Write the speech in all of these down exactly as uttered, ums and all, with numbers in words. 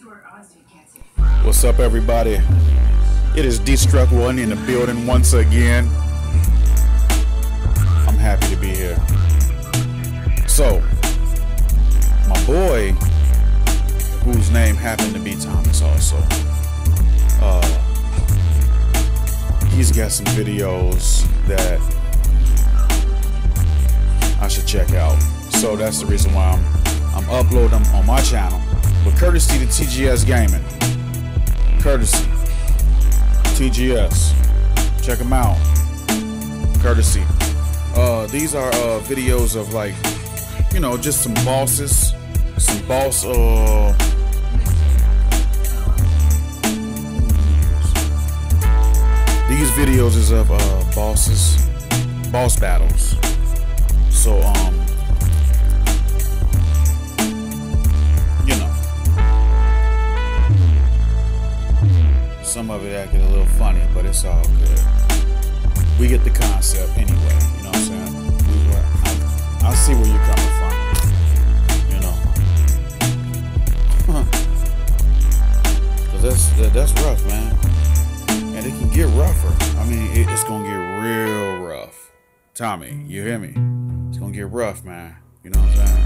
What's up, everybody? It is Destruct One in the building once again. I'm happy to be here. So, my boy, whose name happened to be Thomas also, uh, he's got some videos that I should check out. So that's the reason why I'm, I'm uploading them on my channel. But courtesy to T G S Gaming. Courtesy. T G S. Check them out. Courtesy. Uh, these are uh, videos of, like, you know, just some bosses. Some boss, uh... These videos is of uh, bosses. Boss battles. So, um... you know. Some of it acted a little funny, but it's all good. We get the concept anyway, you know what I'm saying? We, I, I see where you're coming from, you know. Cause that's that, that's rough, man, and it can get rougher. I mean, it, it's gonna get real rough. Tommy, you hear me? It's gonna get rough, man. You know what I'm saying?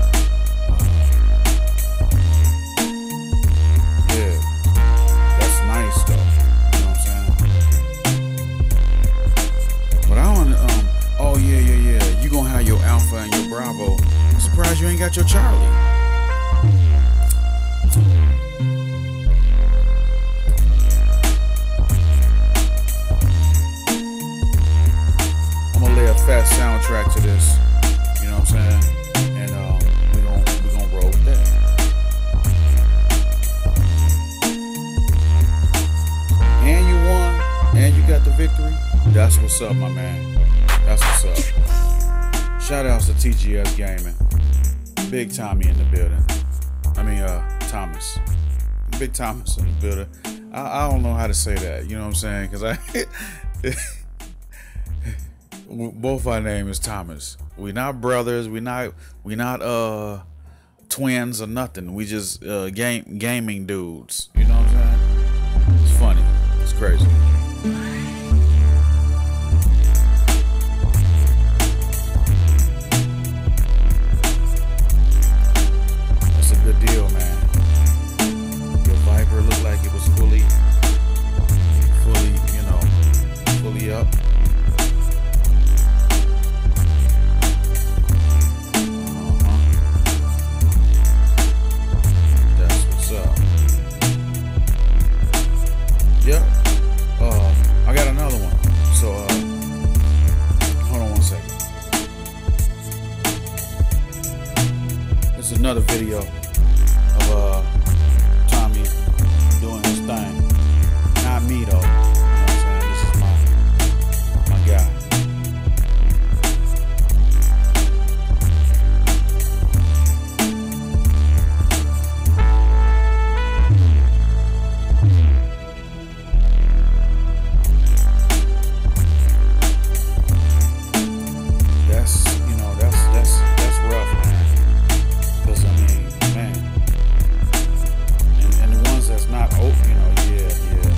Yeah, that's nice though. You know what I'm saying? But I don't. Um. Oh yeah, yeah, yeah. You gonna have your Alpha and your Bravo. I'm surprised you ain't got your Charlie. I'm gonna lay a fat soundtrack to this. You know what I'm saying? And uh, we gonna we gonna roll with that. And you won, and you got the victory. That's what's up, my man. That's what's up. Shout outs to T G S Gaming. Big Tommy in the building. I mean, uh, Thomas. Big Thomas in the building. I, I don't know how to say that. You know what I'm saying? Because I, both our name is Thomas. We not brothers. We not. We not uh twins or nothing. We just uh game gaming dudes. You know what I'm saying? It's funny. It's crazy. Good deal, man. Your Viper looked like it was fully, fully, you know, fully up. Uh-huh. That's what's up. Yep. Uh, I got another one. So, uh, hold on one second. This is another video of uh, Tommy doing his thing. Not me though. You know what I'm saying? This is my my guy. That's you know that's that's that's rough, man. Because I mean. That's not open, you know, yeah, yeah.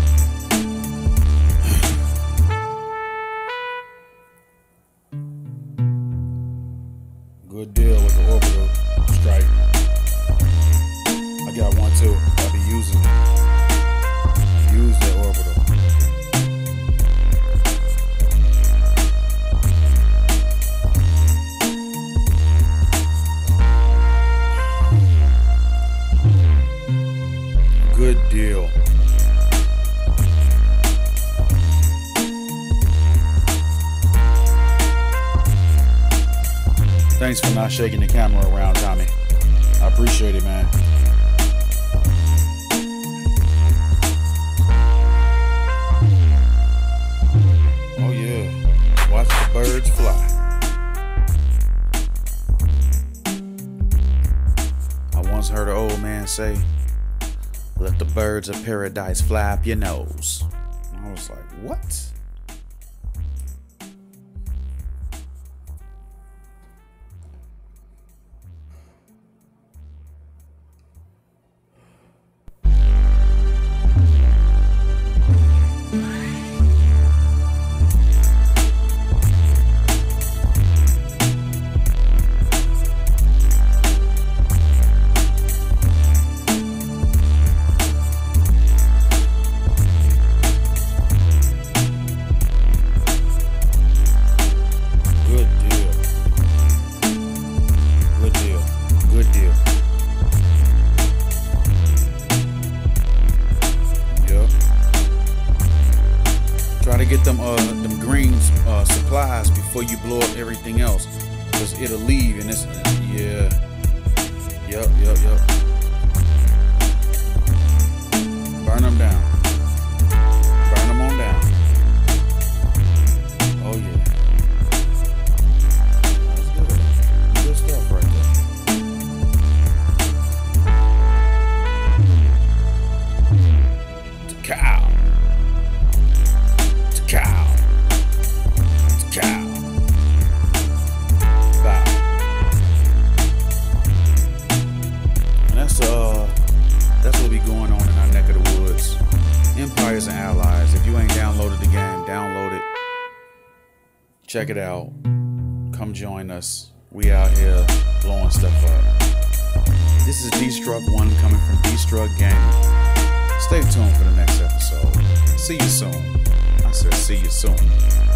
Good deal with the orbital strike. I got one too. I'll be using it. Use the orbital. Good deal. Thanks for not shaking the camera around, Tommy. I appreciate it, man. Oh yeah. Watch the birds fly. I once heard an old man say, "Let the birds of paradise fly up your nose." I was like, what? get them uh them green uh, supplies before you blow up everything else, because it'll leave and it's yeah. Yup, yup, yup. Burn them down. Burn them on down. Oh yeah. That's good. Good stuff right there. To cow. To cow. To cow. Wow. And that's uh that's what be going on in our neck of the woods. Empires and Allies. If you ain't downloaded the game, download it. Check it out. Come join us. We out here blowing stuff up. This is D-Struck One coming from D-Struck Gaming. Stay tuned for the next episode. See you soon. I said see you soon.